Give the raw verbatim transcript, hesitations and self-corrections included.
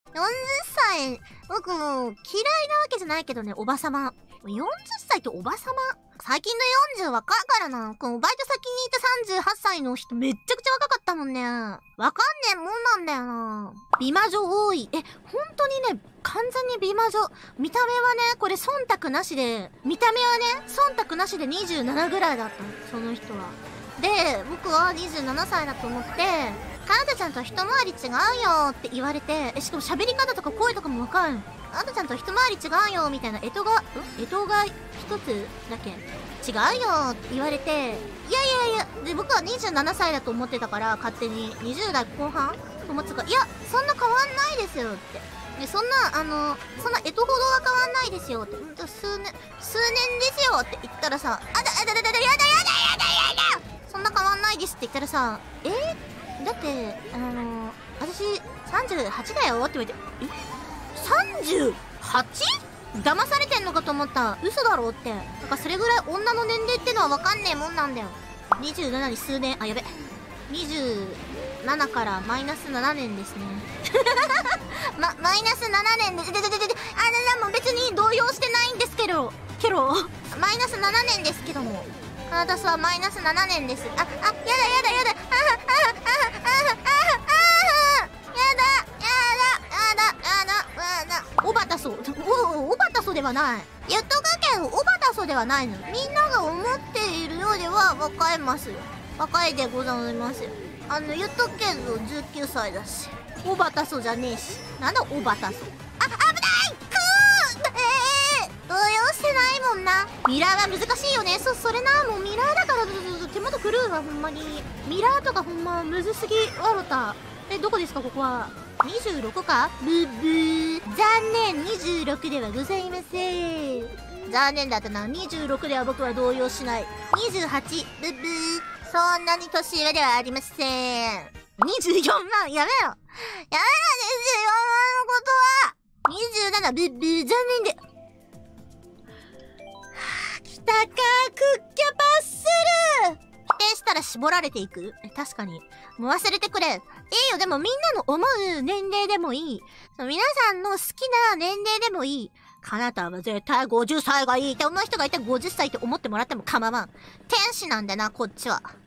よんじゅっさい、僕もう嫌いなわけじゃないけどね、おばさま。よんじゅっさいっておばさま最近のよんじゅう若いからな。このバイト先にいたさんじゅうはっさいの人めっちゃくちゃ若かったもんね。わかんねえもんなんだよな。美魔女多い。え、本当にね、完全に美魔女。見た目はね、これ忖度なしで、見た目はね、忖度なしでにじゅうななぐらいだったの、その人は。で、僕はにじゅうななさいだと思って、あなたちゃんと一回り違うよって言われて、え、しかも喋り方とか声とかもわかん。あなたちゃんと一回り違うよみたいな、えとが、んえとが一つだけ違うよって言われて、いやいやいや、で、僕はにじゅうななさいだと思ってたから、勝手ににじゅう代後半と思ってたから、いや、そんな変わんないですよって。で、そんな、あの、そんなえとほどは変わんないですよって。うんと、数年、数年ですよって言ったらさ、あだ、あだだだだ、やだやだやだやだそんな変わんないですって言ったらさ、えーだって、あのー、私、さんじゅうはちだよって言われて、え ?さんじゅうはち? 騙されてんのかと思った。嘘だろって。なんかそれぐらい女の年齢ってのはわかんねえもんなんだよ。にじゅうななに数年、あ、やべ。にじゅうななからマイナスななねんですね。ま、マイナスななねんで、で、で、で、で、で、あ、でも別に動揺してないんですけど、けど、マイナスななねんですけども。あなたはマイナスななねんです。あ、あ、やだやだやだ、あ、あ、あ、あ、あ、あ、あ、やだ、やだ、やだ、やだ、やだ、おばたそ、お、おばたそではない。言っとくけど、おばたそではないの。みんなが思っているようでは若いますよ。若いでございますよ。あの、言っとくけど、じゅうきゅうさいだし。おばたそじゃねえし。なんだおばたそ。あ、危ないくーえー動揺してないもんな。ミラーは難しいよね。そ、それな。もうミラーだから、手元狂うわ、ほんまに。ミラーとかほんま、むずすぎ、わろた。え、どこですか、ここは。にじゅうろくかブーブー。残念、にじゅうろくではございません。残念だったな。にじゅうろくでは僕は動揺しない。にじゅうはち、ブーブー。そんなに年上ではありません。にじゅうよんまん、やめろ。やめろ、にじゅうよんまんのことは。にじゅうなな、ブーブー、残念で。来たか、クッキャパッスル否定したら絞られていくえ、確かに。もう忘れてくれ。いいよ、でもみんなの思う年齢でもいい。その皆さんの好きな年齢でもいい。かなたは絶対ごじゅっさいがいいって思う人がいてごじゅっさいって思ってもらっても構わん。天使なんだな、こっちは。